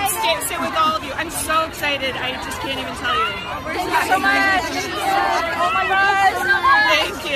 sit with all of you. I'm so excited. I just can't even tell you. Thank you so much. Oh my gosh. Thank you.